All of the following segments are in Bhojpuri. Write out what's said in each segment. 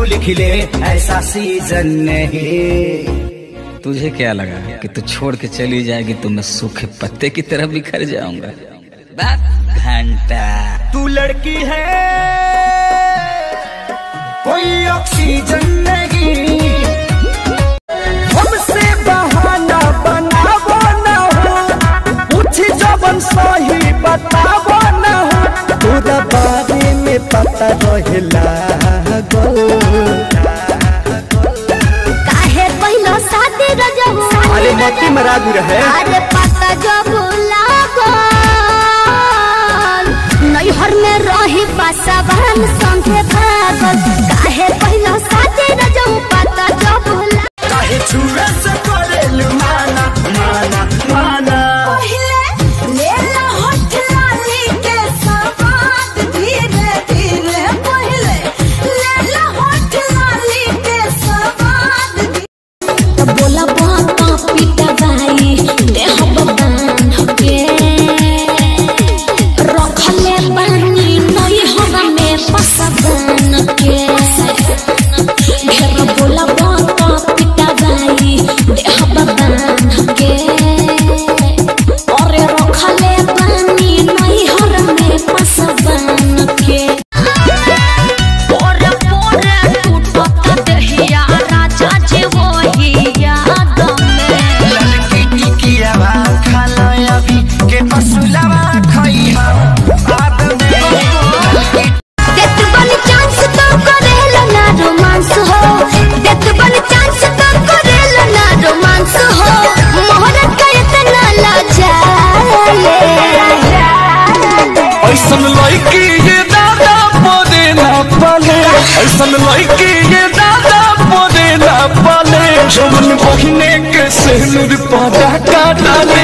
फूल खिले ऐसा सीजन नहीं। तुझे क्या लगा कि तू छोड़ के चली जाएगी तो मैं सूखे पत्ते की तरह बिखर जाऊंगा? घंटा तू लड़की है कोई ऑक्सीजन नहीं, हमसे बहाना बनावो ना हो, पूछ जबन सही बतावो ना हो, तोरा बारे में पता रहेला काहे पहिलो शादी रजब। अरे मती मरादू रहे। अरे पता जब लागल नैहर में रही पासवान संगे भागल। काहे पहिलो शादी रजब पता जब लागल। काहे छुए से करेलु माना माना माना। पहिले लेला होठ लाली के स्वाद धीरे धीरे, पहिले लेला होठ लाली के स्वाद। तो बोला बाता पिटा भाई देह बबान के रखले पानी नई हवा में पसबान के। घेर बोला बाता पिटा भाई देह बबान के, और रखले पानी नई हवा में पसबान के। पोरे पोरे टूटता देहिया राजा जी वही याद में। लड़की टिकिया खाला अभी के असुलवा खइहा बाद में। देत बन चांस तो करेला ना रोमांस हो, देत बन चांस तो करेला ना रोमांस हो, मोहरत का इतना लाचाले। ऐसन लड़की ये दादा बोले ना पाले, ऐसन लड़की ये दादा बोले ना पाले, जवन बहिने के सेनुर पादा का डाले।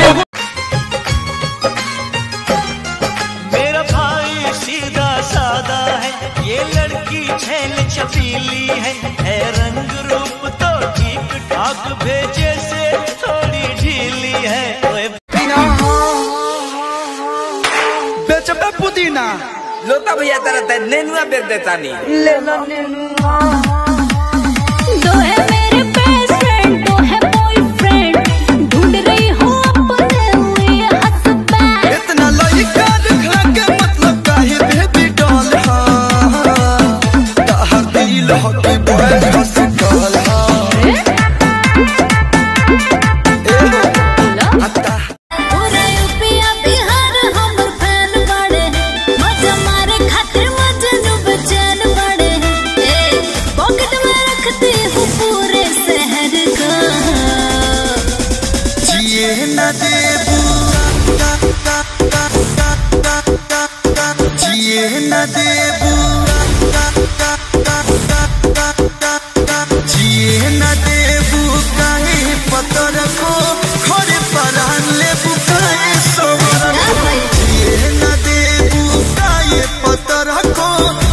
मेरा भाई सीधा सादा है, ये लड़की छैल छपीली है रंग रूप तो ठीक ठाक, भेजे से थोड़ी ढीली है। बेचबे पुदीना लोता भैया तेरा नेनुआ बेच देता नहीं। ले लो नेनुआ। दो है मेरे बेस्ट फ्रेंड, दो है बॉयफ्रेंड, ढूंढ रही हूँ अपने लिए हस्बैंड। इतना लड़का दिखा के मतलब काहे बेबी डॉल ताहा दिल हो के बॉय हंस डॉल पूरा यूपिया बिहार हमर फैन बड़े, मजा मारे खातिर मजनू बेचैन बड़े। पॉकेट में रखती हूँ पूरे शहर का। जिए न देबू जिए न देबू जिए न देबू काहे पता रखो खड़े परान लेबू काहे सोवर जिए न देबू काहे पता रखो